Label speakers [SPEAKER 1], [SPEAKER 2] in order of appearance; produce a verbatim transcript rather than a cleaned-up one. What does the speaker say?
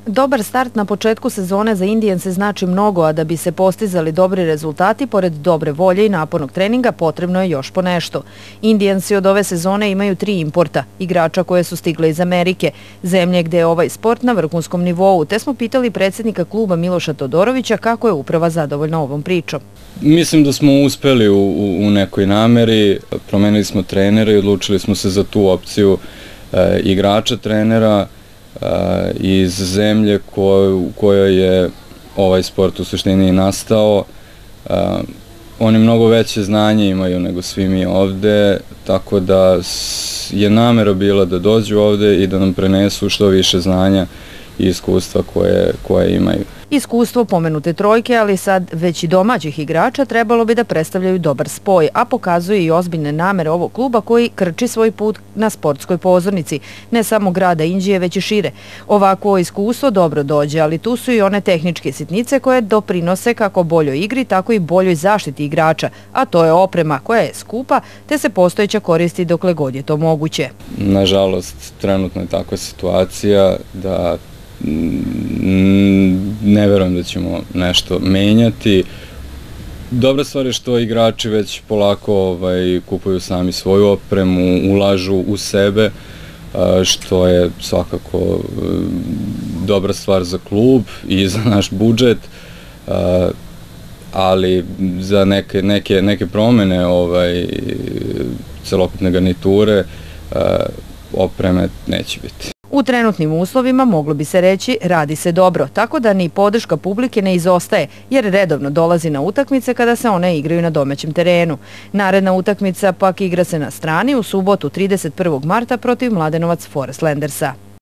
[SPEAKER 1] Dobar start na početku sezone za Indijanse znači mnogo, a da bi se postizali dobri rezultati, pored dobre volje i napornog treninga, potrebno je još po nešto. Indijansi od ove sezone imaju tri importa, igrača koje su stigle iz Amerike, zemlje gde je ovaj sport na vrhunskom nivou, te smo pitali predsjednika kluba Miloša Todorovića kako je uprava zadovoljna ovom pričom.
[SPEAKER 2] Mislim da smo uspeli u, u, u nekoj nameri, promenili smo trenera i odlučili smo se za tu opciju e, igrača trenera iz zemlje u kojoj je ovaj sport u suštini i nastao. Oni mnogo veće znanje imaju nego svi mi ovde, tako da je namera bila da dođu ovde i da nam prenesu što više znanja i iskustva koje, koje imaju.
[SPEAKER 1] Iskustvo pomenute trojke, ali sad već i domaćih igrača, trebalo bi da predstavljaju dobar spoj, a pokazuje i ozbiljne namere ovog kluba koji krči svoj put na sportskoj pozornici, ne samo grada Inđije, već i šire. Ovakvo iskustvo dobro dođe, ali tu su i one tehničke sitnice koje doprinose kako boljoj igri, tako i boljoj zaštiti igrača, a to je oprema koja je skupa, te se postojeća koristi dokle god je to moguće.
[SPEAKER 2] Nažalost, trenutno je takva situacija da ne verujem da ćemo nešto menjati. Dobra stvar je što igrači već polako ovaj, kupuju sami svoju opremu, ulažu u sebe, što je svakako dobra stvar za klub i za naš budžet, ali za neke, neke, neke promene ovaj, celokupne garniture opreme neće biti.
[SPEAKER 1] U trenutnim uslovima moglo bi se reći radi se dobro, tako da ni podrška publike ne izostaje, jer redovno dolazi na utakmice kada se one igraju na domaćem terenu. Naredna utakmica pak igra se na strani u subotu trideset prvog marta protiv Mladenovac Forestlandersa.